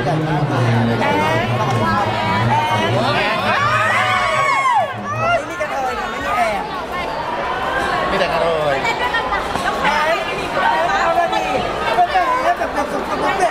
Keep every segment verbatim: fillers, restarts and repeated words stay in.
ญ่มากเลยแอนว้าวแอนแอนนี่กระเทยนะไม่มีแอนมีแต่กระเทยแอนแอนเอาละดิก็แอนแบบแบบสมบูรณ์แบบ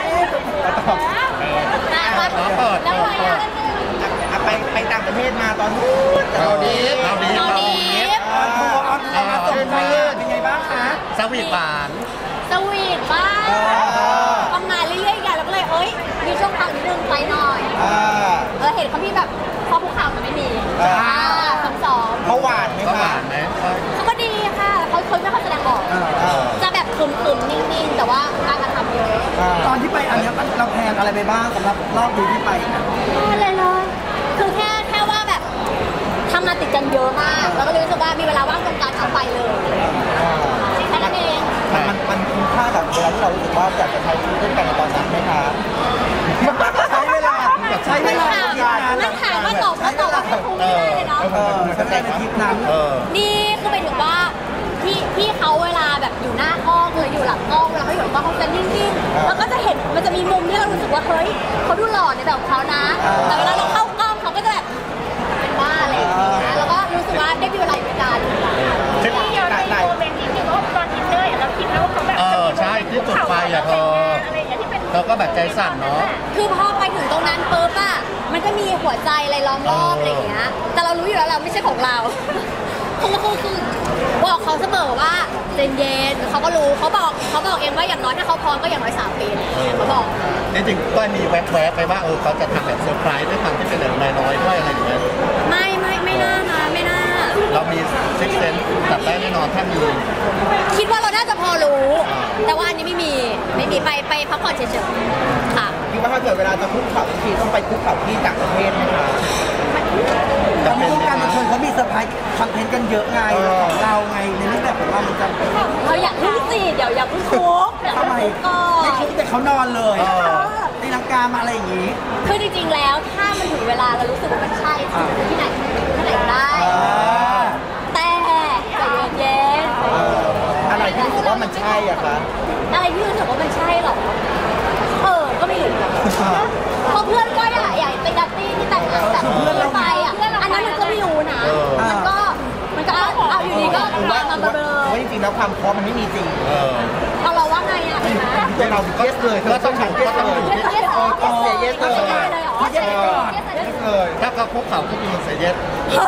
แล้วไปไปต่างประเทศมาตอนนู้นเราดีเราดีเราดีทัวร์ออนไลน์ส่งไปเป็นไงบ้างคะสวีทหวานสวีทบ้างทำงานเรื่อยๆกันแล้วก็เลยเอ้ยมีช่วงพักนิดนึงไปหน่อยเออเห็นเขามีแบบพอภูเขาแต่ไม่มีสองสองเขาหวานไหมเขาหวานไหมเขาก็ดีค่ะเขาเขาไม่ค่อยแสดงออกจะแบบคึมๆนิ่งๆแต่ว่าการกระทำเยอะตอนที่ไปอันนี้เราแพลนอะไรไปบ้างสำหรับรอบดูที่ไปนะอะไรเลยคือแค่แค่ว่าแบบทำงานติดกันเยอะมากแล้วก็เลยรู้สึกว่ามีเวลาว่างตรงกลางเอาไปเลยแค่นั้นเองมันมันคุ้มค่ากับเวลาที่เรารู้สึกว่าอยากจะใช้ชีวิตด้วยกันในตอนนั้นไหมคะใช้เวลาใช้เวลามันถามว่าตอบก็ตอบว่าไม่คุ้มไม่ได้เลยเนาะใช้เวลาในทริปนั้นนี่ก็ไปถึงว่าพี่พี่เขาเวลาแบบอยู่หน้ากล้องเลยอยู่หลังกล้องเวลาเขาอยู่หลังกล้องเขาจะนิ่งๆแล้วก็จะเห็นมันจะมีมุมที่เรารู้สึกว่าเฮ้ยเขาดูหล่อในแบบของเขานะแต่เวลาเราเข้ากล้องเขาก็จะแบบเป็นบ้าอะไรอย่างเงี้ยแล้วก็รู้สึกว่าได้มีเวลาอยู่กันที่ย้อนไปโมเมนต์นี้ว่าตอนทินเนอร์เราคิดแล้วว่าเขาแบบเออใช่ที่จุดไฟอะเธอเราก็แบบใจสั่นเนาะคือพอไปถึงตรงนั้นปุ๊บอะมันก็มีหัวใจอะไรล้อมรอบอะไรอย่างเงี้ยแต่เรารู้อยู่แล้วเราไม่ใช่ของเราคือคือคือบอกเขาเสมอว่าเย็นเย็นเขาก็รู้เขาบอกเขาบอกเองว่าอย่างน้อยถ้าเขาพร้อมก็อย่างน้อยสามปีเขาบอกจริงๆก็มีแวบๆไปว่าเออเขาจะทำแบบเซอร์ไพรส์ด้วยความที่เป็นเด็กน้อยๆด้วยอะไรอย่างเงี้ยไม่ไม่ไม่น่านะไม่น่าเรามีซิกเซนจับได้แน่นอนถ้ามีคิดว่าเราน่าจะพอรู้แต่ว่าอันนี้ไม่มีไม่มีไปไปพักผ่อนเฉยๆค่ะคิดว่าถ้าเกิดเวลาจะคุกเข่าทีต้องไปคุกเข่าที่ต่างประเทศไหมคะตอนนี้วงการบันเทิงเขามีเซอร์ไพรส์คอนเทนต์กันเยอะไงของเราไงในรูปแบบของเรามันจะเราอยากรู้สิเดี๋ยวอยากรู้คุกทำไมไม่คุกแต่เขานอนเลยในลังกามาอะไรอย่างนี้คือจริงๆแล้วถ้ามันถึงเวลาเรารู้สึกว่ามันใช่ที่ไหนที่ไหนได้แต่ใจเย็นๆอะไรที่รู้สึกว่ามันใช่อะคะอะไรที่รู้สึกว่ามันใช่หรอเออก็ไม่รู้เพราะเพื่อนก็อยากอยากไปดัตตี้ที่แต่งงานแบบเพื่อนไปอ่ะอันนั้นมันก็ไม่รู้นะมันก็มันก็เอาอยู่ดีก็มามาเบลอว่าจริงๆแล้วความพร้อมมันไม่มีจริงเอาเราว่าไงอ่ะเราเยสเลยก็ต้องถูกเยสเลยเยสเลยเยสเลยเยสเลยถ้าเขาคุกเข่าก็มีเสียเยส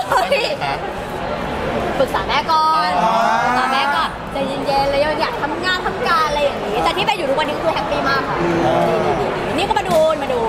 ปรึกษาแม่ก่อนปรึกษาแม่ก่อนใจเย็นๆเลยอยากทำงานทำการอะไรอย่างนี้แต่ที่ไปอยู่ทุกวันนี้คือแฮปปี้มากค่ะนี่ก็มาดูมาดู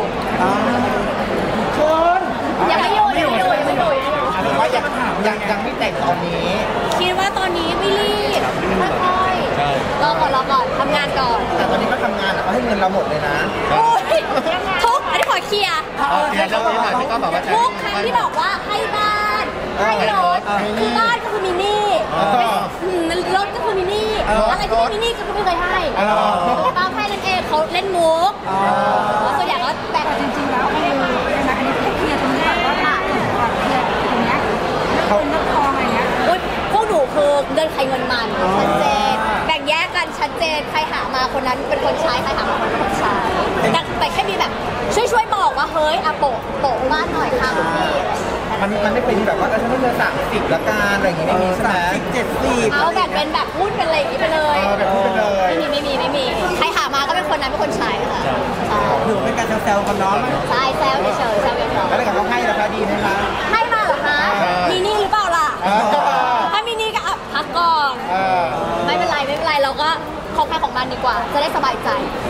คุณยังไม่อยู่ยังไม่อยู่ยังไม่อยู่หรือว่ายังยังยังไม่แต่งตอนนี้คิดว่าตอนนี้ไม่รีบค่อยๆรอก่อนรอก่อนทำงานก่อนแต่ตอนนี้ก็ทำงานแล้วก็ให้เงินเราหมดเลยนะทุกอันนี้ขอเคลียร์ทุกครั้งที่บอกว่าให้บ้านให้รถคือบ้านก็คือมินี่รถก็คือมินี่อะไรที่มินี่ก็คือไม่เคยให้ป้าให้นั่นเองเขาเล่นมุกส่วนใหญ่ก็แบ่งจริงๆแล้วไม่ได้มาอันนี้เคลียร์ตรงนี้ก่อนว่าค่ะเคลียร์ตรงนี้เขาเงินทองอะไรเงี้ยอุ้ยพวกหนูคือเงินใครเงินมันชัดเจนแบ่งแยกกันชัดเจนใครหามาคนนั้นเป็นคนใช้ใครหามาเป็นคนใช้แต่แค่มีแบบช่วยช่วยบอกว่าเฮ้ยอะโปะโปะบ้านหน่อยค่ะคุณพี่มันมันไม่เป็นแบบว่าเออฉันไม่เงินสามสิบละกันอะไรอย่างงี้ไม่มีใช่ไหมเจ็ดสิบเอาแบบเป็นแบบหุ้นเป็นอะไรอย่างงี้ไปเลยแบบหุ้นไปเลยไม่มีไม่มีไม่มีใครหามาก็เป็นคนนั้นเป็นคนใช้ค่ะหรือเป็นการแซวๆกันน้องใช่แซวเฉยๆแซวเฉยๆแล้วถ้าเขาให้ราคาดีไหมคะให้มาเหรอคะมีนี่หรือเปล่าล่ะถ้ามีนี่ก็อัพพักก่อนไม่เป็นไรไม่เป็นไรเราก็ของใครของมันดีกว่าจะได้สบายใจ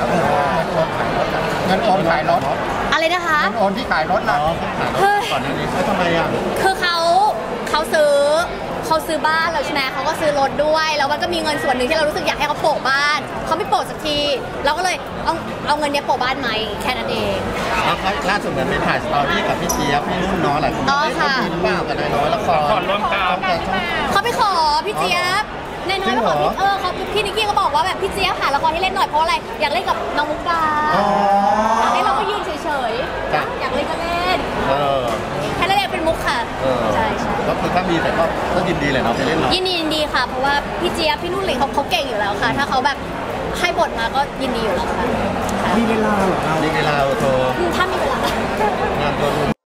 เงินโอนขายรถอะไรนะคะเงินโอนที่ขายรถล่ะก่อนหน้านี้เขาทำไมอ่ะคือเขาเขาซื้อเขาซื้อบ้านแล้วใช่ไหมเขาก็ซื้อรถด้วยแล้วมันก็มีเงินส่วนหนึ่งที่เรารู้สึกอยากให้เขาโปะบ้านเขาไม่โปะสักทีเราก็เลยเอาเอาเงินเนี้ยโปะบ้านไหมแค่นั้นเองล่าสุดเหมือนไปถ่ายสตอรี่กับพี่เจี๊ยบพี่รุ่นน้องแหละอ๋อค่ะพี่บ้ากับนายน้อยละครร่วมกันเขาไปขอพี่เจี๊ยบนายน้อยไปขอพี่เออเขาพี่นิกกี้ก็บอกว่าแบบพี่เจี๊ยบหาละครให้เล่นหน่อยเพราะอะไรอยากเล่นกับน้องมุกดาอยากให้เราก็ยืนเฉยๆอยากเล่นก็เล่นแค่เล่นเป็นมุกค่ะใช่ใช่ก็คือถ้ามีแต่ก็ก็ยินดีเลยเนาะไปเล่นเนาะยินดียินดีค่ะเพราะว่าพี่เจี๊ยบพี่นุ่นหลิงเขาเขาเก่งอยู่แล้วค่ะถ้าเขาแบบให้บทมาก็ยินดีอยู่แล้วค่ะมีเวลาเหรอเรามีเวลาโทรถ้ามีเวลางานตัว